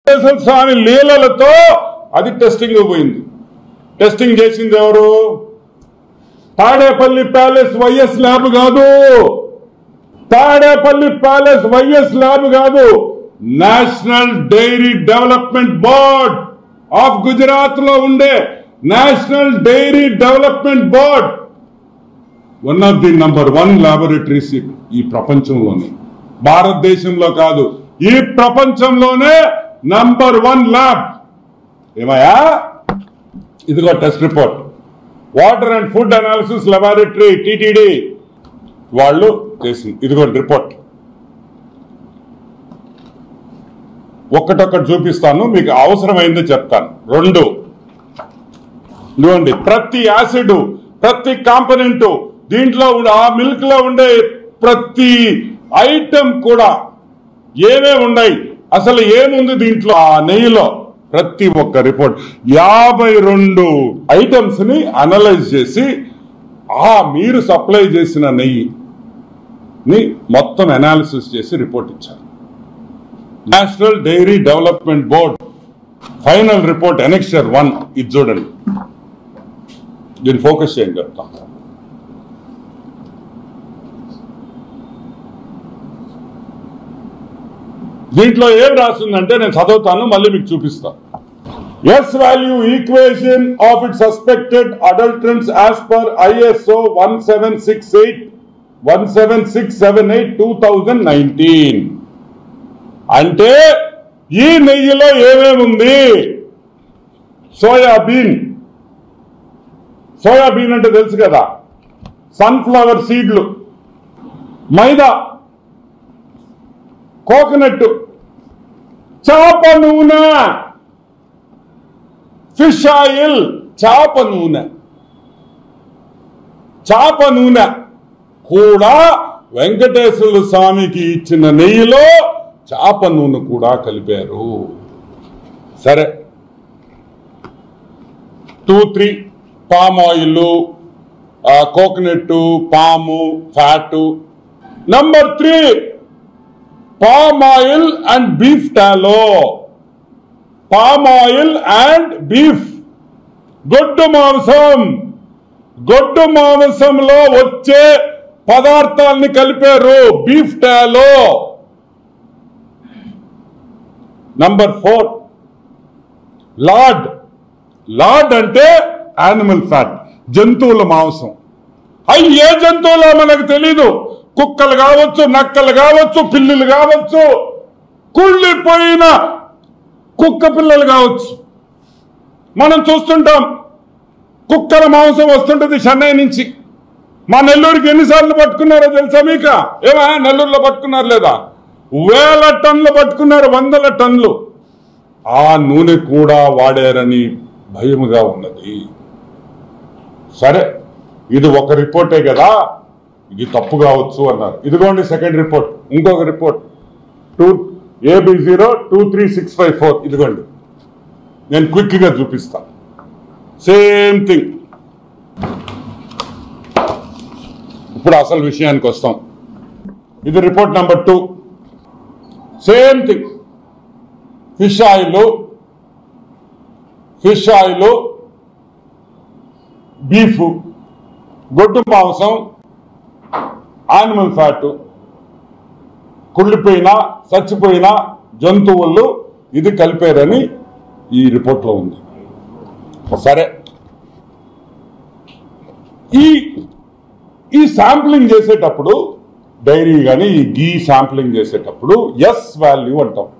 స్వామి లీలలతో అది టెస్టింగ్ పోయింది. టెస్టింగ్ చేసింది ఎవరు? తాడేపల్లి ప్యాలెస్ వైఎస్ ల్యాబ్ కాదు, తాడేపల్లి ప్యాలెస్ వైఎస్ ల్యాబ్ కాదు, national dairy development board of Gujarat లో ఉండే national dairy development board one of the number 1 laboratories ఈ ప్రపంచంలోనే, భారతదేశంలో కాదు, ఈ ప్రపంచంలోనే నంబర్ 1 ల్యాబ్. ఏమయ్యా, ఇదిగో test report. Water and food analysis laboratory TTD వాళ్ళు చేసింది. ఇదిగో రిపోర్ట్. ఒక్కటొక్కటి చూపిస్తాను, మీకు అవసరమైందో చెప్తాను. 2 ఇదిగోండి, ప్రతి యాసిడ్, ప్రతి కాంపోనెంట్, దీంట్లో ఆ మిల్క్ లో ఉండే ప్రతి ఐటమ్ కూడా ఏమేమి ఉన్నాయి, అసలు ఏముంది దీంట్లో, ఆ నెయ్యిలో ప్రతి ఒక్క రిపోర్ట్ 52 ఐటమ్స్ ని అనలైజ్ చేసి మీరు సప్లై చేసిన నెయ్యిని మొత్తం అనాలిసిస్ చేసి రిపోర్ట్ ఇచ్చారు. National dairy development board final report annexure 1 ఇది చూడండి. దీన్ని ఫోకస్ చేయండి చెప్తా. దీంట్లో ఏం రాస్తుందంటే నేను చదువుతాను, మళ్ళీ మీకు చూపిస్తాను. S value equation of it suspected adulterants as per ISO 17678 2019. అంటే ఈ నెయ్యిలో ఏమేమి ఉంది? సోయాబీన్ అంటే తెలుసు కదా, సన్ఫ్లవర్ సీడ్లు, మైదా, కోకోనట్, చేప నూనె, ఫిష్ ఆయిల్, చేప నూనె కూడా వెంకటేశ్వర స్వామికి ఇచ్చిన నెయ్యిలో చేప నూనె కూడా కలిపారు. సరే, 2-3 palm oil, coconut, palm, fat. Number 3 palm oil and beef tallow. Palm oil and beef, గొడ్డు మాంసంలో వచ్చే పదార్థాలని కలిపారు బీఫ్ టాలో. నంబర్ 4 లార్డ్ అంటే యానిమల్ ఫ్యాట్, జంతువుల మాంసం. ఏ జంతువులో మనకు తెలీదు, కుక్కలు కావచ్చు, నక్కలు కావచ్చు, పిల్లులు కావచ్చు, కుళ్ళిపోయిన కుక్క పిల్లలు కావచ్చు. మనం చూస్తుంటాం, కుక్కల మాంసం వస్తుంటది చెన్నై నుంచి. మా నెల్లూరుకి ఎన్నిసార్లు పట్టుకున్నారో తెలుసా మీకు? ఏమా నెల్లూరులో పట్టుకున్నారు లేదా? 1000 టన్నులు పట్టుకున్నారు, 100 టన్నులు. ఆ నూనె కూడా వాడారని భయముగా ఉన్నది. సరే, ఇది ఒక రిపోర్టే కదా, ఇది తప్పు కావచ్చు అన్నారు. ఇదిగోండి సెకండ్ రిపోర్ట్, ఇంకొక రిపోర్ట్ AB023654. ఇదిగోండి, నేను క్విక్ గా చూపిస్తా. Same thing. ఇప్పుడు అసలు విషయానికి వస్తాం. ఇది report number 2. Same thing. Fish oil, beef, గొడ్డు మాంసం, యానిమల్ ఫ్యాట్, కుళ్ళిపోయిన చచ్చిపోయిన జంతువులు ఇది కలిపారని ఈ రిపోర్ట్లో ఉంది. సరే, ఈ శాంప్లింగ్ చేసేటప్పుడు, డైరీ కానీ ఈ గీ శాంప్లింగ్ చేసేటప్పుడు ఎస్ వాల్యూ అంటాం.